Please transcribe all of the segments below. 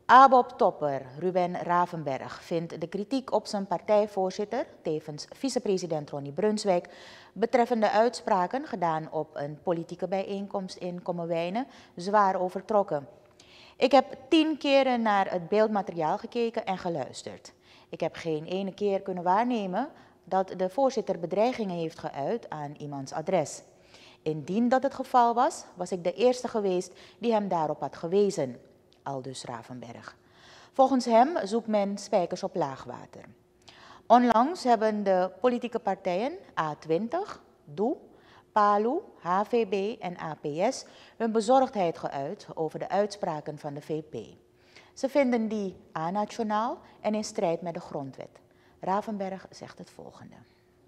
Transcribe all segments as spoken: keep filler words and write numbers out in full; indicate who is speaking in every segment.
Speaker 1: A B O P-topper Ruben Ravenberg vindt de kritiek op zijn partijvoorzitter, tevens vicepresident Ronnie Brunswijk, betreffende uitspraken gedaan op een politieke bijeenkomst in Kommerwijnen zwaar overtrokken. Ik heb tien keren naar het beeldmateriaal gekeken en geluisterd. Ik heb geen ene keer kunnen waarnemen dat de voorzitter bedreigingen heeft geuit aan iemands adres. Indien dat het geval was, was ik de eerste geweest die hem daarop had gewezen. Aldus Ravenberg. Volgens hem zoekt men spijkers op laag water. Onlangs hebben de politieke partijen A twintig, D O E, PALU, H V B en A P S hun bezorgdheid geuit over de uitspraken van de V P. Ze vinden die anationaal en in strijd met de grondwet. Ravenberg zegt het volgende.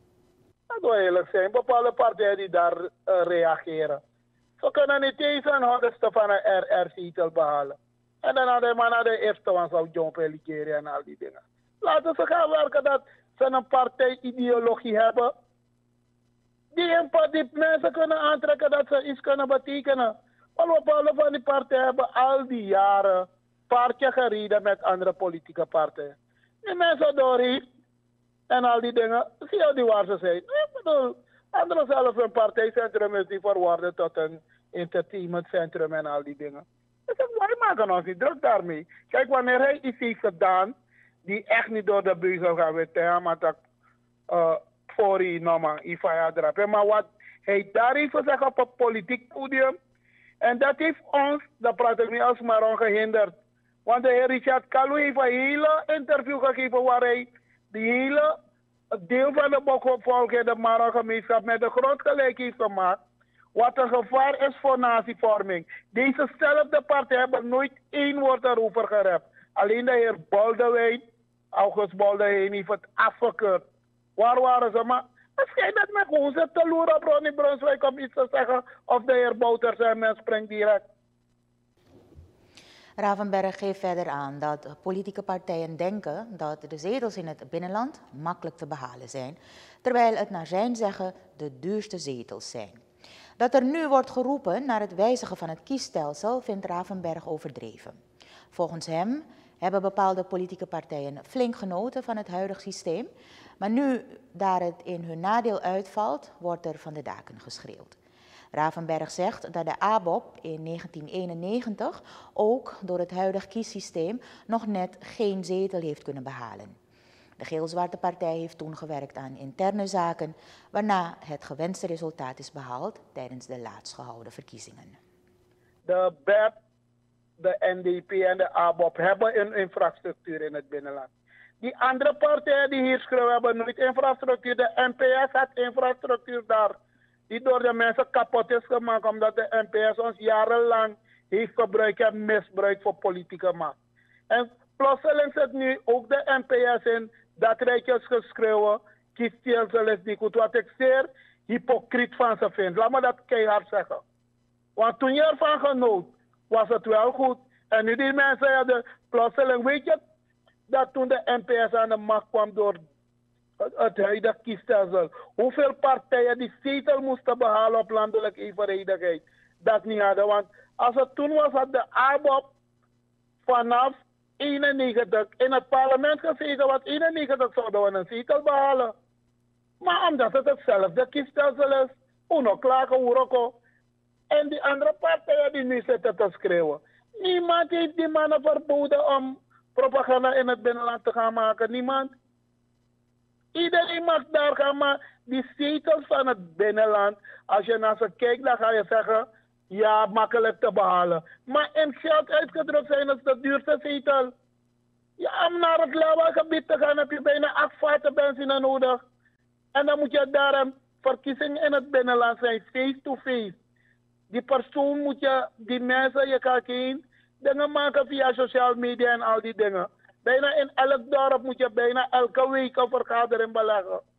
Speaker 2: Dat wil eerlijk zijn, bepaalde partijen die daar uh, reageren. Ze kunnen niet eens een honderdste van een R R-zetel behalen. En dan hadden we naar de eerste van zou John Pellissier en al die dingen. Laten ze gaan werken dat ze een partijideologie hebben. Die, die mensen kunnen aantrekken dat ze iets kunnen betekenen. Maar bepaalde van die partijen hebben al die jaren paardje gereden met andere politieke partijen. Die mensen doorheen en al die dingen, zie je die waar ze zijn. Ik bedoel, anderen zelf een partijcentrum is die verworden tot een entertainmentcentrum en al die dingen. Dus wij maken ons niet druk daarmee. Kijk, wanneer hij iets heeft gedaan die echt niet door de beugel gaat weten, maar dat voor je normaal, maar wat hij daar heeft gezegd op het politiek podium, en dat heeft ons, dat praat ik niet als maar ongehinderd. Want de heer Richard Kalu heeft een hele interview gegeven waar hij de hele deel van de Bokopvolk en de Mara-gemeenschap met de grond gelijk heeft gemaakt. Wat een gevaar is voor natievorming. Dezezelfde partij hebben nooit één woord erover gerept. Alleen de heer Boldewijn, August Boldewijn, heeft het afgekeurd. Waar waren ze? Maar het schijnt dat men gewoon zit te loeren op Ronnie Brunswijk om iets te zeggen. Of de heer Bouters en men springt direct.
Speaker 1: Ravenberg geeft verder aan dat politieke partijen denken dat de zetels in het binnenland makkelijk te behalen zijn, terwijl het naar zijn zeggen de duurste zetels zijn. Dat er nu wordt geroepen naar het wijzigen van het kiesstelsel vindt Ravenberg overdreven. Volgens hem hebben bepaalde politieke partijen flink genoten van het huidige systeem, maar nu daar het in hun nadeel uitvalt, wordt er van de daken geschreeuwd. Ravenberg zegt dat de A B O P in negentien eenennegentig ook door het huidige kiessysteem nog net geen zetel heeft kunnen behalen. De geel-zwarte partij heeft toen gewerkt aan interne zaken, waarna het gewenste resultaat is behaald tijdens de laatst gehouden verkiezingen.
Speaker 2: De B E P, de N D P en de A B O P hebben een infrastructuur in het binnenland. Die andere partijen die hier schreeuwen hebben nooit infrastructuur. De N P S had infrastructuur daar, die door de mensen kapot is gemaakt, omdat de N P S ons jarenlang heeft gebruikt en misbruikt voor politieke macht. En plotseling zit nu ook de N P S in dat rijtjes geschreeuwen, kiesstelsel is niet goed, wat ik zeer hypocriet van ze vind. Laat me dat keihard zeggen. Want toen je ervan genoot, was het wel goed. En nu die mensen hadden plotseling, weet je, dat toen de N P S aan de macht kwam door het huidige kiesstelsel, hoeveel partijen die zetel moesten behalen op landelijke evenredigheid, dat niet hadden. Want als het toen was, had de A B O P vanaf eenennegentig in het parlement gezeten, wat eenennegentig zouden we een zetel behalen. Maar omdat het hetzelfde kiesstelsel is, uno klagen, uroko. En die andere partijen die nu zitten te schreeuwen. Niemand heeft die mannen verboden om propaganda in het binnenland te gaan maken. Niemand. Iedereen mag daar gaan, maar die zetels van het binnenland, als je naar ze kijkt, dan ga je zeggen, ja, makkelijk te behalen. Maar in geld uitgedrukt zijn het de duurste zetel. Ja, om naar het Lawa-gebied te gaan heb je bijna acht vaten benzine nodig. En dan moet je daar een verkiezing in het binnenland zijn, face-to-face. Die persoon moet je, die mensen, je kan geen dingen maken via sociale media en al die dingen. Bijna in elk dorp moet je bijna elke week een vergadering beleggen.